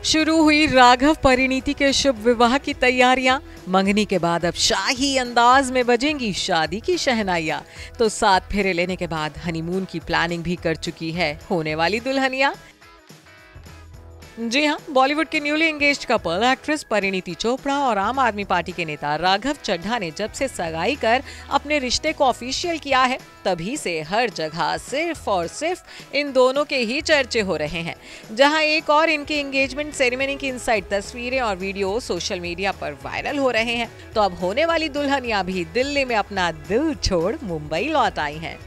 शुरू हुई राघव परिणीति के शुभ विवाह की तैयारियां। मंगनी के बाद अब शाही अंदाज में बजेंगी शादी की शहनाइयां। तो 7 फेरे लेने के बाद हनीमून की प्लानिंग भी कर चुकी है होने वाली दुल्हनिया। जी हां, बॉलीवुड के newly engaged couple actress Parineeti Chopra और आम आदमी पार्टी के नेता राघव चड्ढा ने जब से सगाई कर अपने रिश्ते को ऑफिशियल किया है, तभी से हर जगह सिर्फ और सिर्फ इन दोनों के ही चर्चे हो रहे हैं। जहां एक और इनकी एंगेजमेंट सेरेमनी की इनसाइड तस्वीरें और वीडियो सोशल मीडिया पर वायरल हो रहे हैं, तो अब होने वाली दुल्हनिया भी दिल्ली में अपना दिल छोड़ मुंबई लौट आई हैं।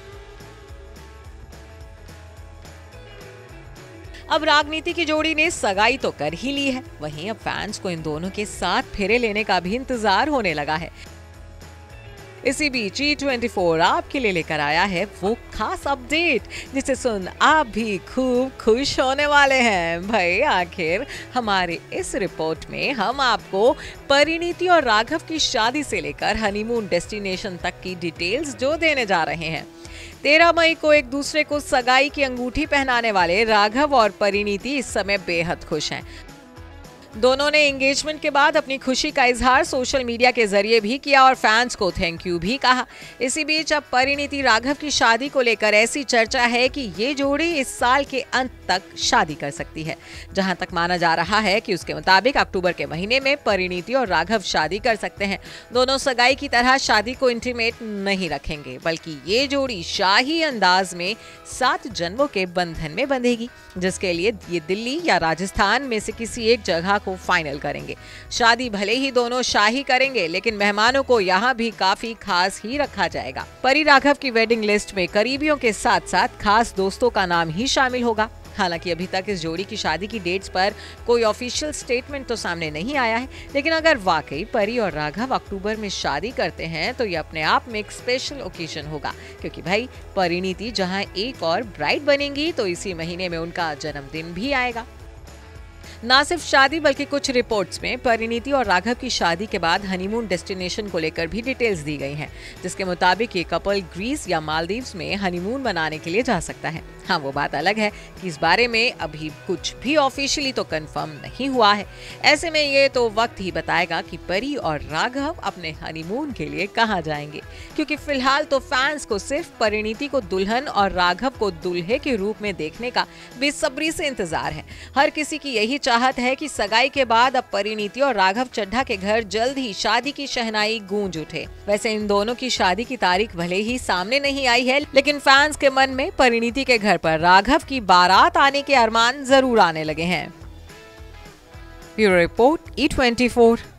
अब रागनीति की जोड़ी ने सगाई तो कर ही ली है, वहीं अब फैंस को इन दोनों के 7 फेरे लेने का भी इंतजार होने लगा है। इसी बीच E24 आपके लिए लेकर आया है वो खास अपडेट जिसे सुन आप भी खूब खुश होने वाले हैं। भाई आखिर हमारे इस रिपोर्ट में हम आपको परिणीति और राघव की शादी से लेकर हनीमून डेस्टिनेशन तक की डिटेल्स जो देने जा रहे हैं। 13 मई को एक दूसरे को सगाई की अंगूठी पहनाने वाले राघव और परिणीति इस समय बेहद खुश हैं। दोनों ने एंगेजमेंट के बाद अपनी खुशी का इजहार सोशल मीडिया के जरिए भी किया और फैंस को थैंक यू भी कहा। इसी बीच अब परिणीति राघव की शादी को लेकर ऐसी चर्चा है कि ये जोड़ी इस साल के अंत तक शादी कर सकती है। जहां तक माना जा रहा है कि उसके मुताबिक अक्टूबर के महीने में परिणीति और राघव शादी कर सकते हैं। दोनों सगाई की तरह शादी को इंटीमेट नहीं रखेंगे, बल्कि ये जोड़ी शाही अंदाज में 7 जन्मों के बंधन में बंधेगी, जिसके लिए ये दिल्ली या राजस्थान में से किसी एक जगह को फाइनल करेंगे। शादी भले ही दोनों शाही करेंगे, लेकिन मेहमानों को यहाँ भी काफी खास ही रखा जाएगा। परी राघव की वेडिंग लिस्ट में करीबियों के साथ साथ खास दोस्तों का नाम ही शामिल होगा। हालांकि अभी तक इस जोड़ी की शादी की डेट्स पर कोई ऑफिशियल स्टेटमेंट तो सामने नहीं आया है, लेकिन अगर वाकई परी और राघव अक्टूबर में शादी करते हैं तो ये अपने आप में एक स्पेशल ओकेजन होगा, क्योंकि भाई परिणीति जहां एक और ब्राइड बनेंगी तो इसी महीने में उनका जन्मदिन भी आएगा। ना सिर्फ शादी बल्कि कुछ रिपोर्ट्स में परिणीति और राघव की शादी के बाद हनीमून डेस्टिनेशन को लेकर भी डिटेल्स दी गई हैं, जिसके मुताबिक ये कपल ग्रीस या मालदीव्स में हनीमून मनाने के लिए जा सकता है। हाँ, वो बात अलग है कि इस बारे में अभी कुछ भी ऑफिशियली तो कंफर्म नहीं हुआ है। ऐसे में ये तो वक्त ही बताएगा कि परी और राघव अपने हनीमून के लिए कहाँ जाएंगे, क्योंकि फिलहाल तो फैंस को सिर्फ परिणीति को दुल्हन और राघव को दूल्हे के रूप में देखने का बेसब्री से इंतजार है। हर किसी की यही चाहत है कि सगाई के बाद अब परिणीति और राघव चड्ढा के घर जल्द ही शादी की शहनाई गूंज उठे। वैसे इन दोनों की शादी की तारीख भले ही सामने नहीं आई है, लेकिन फैंस के मन में परिणीति के घर पर राघव की बारात आने के अरमान जरूर आने लगे हैं। Bureau report E24।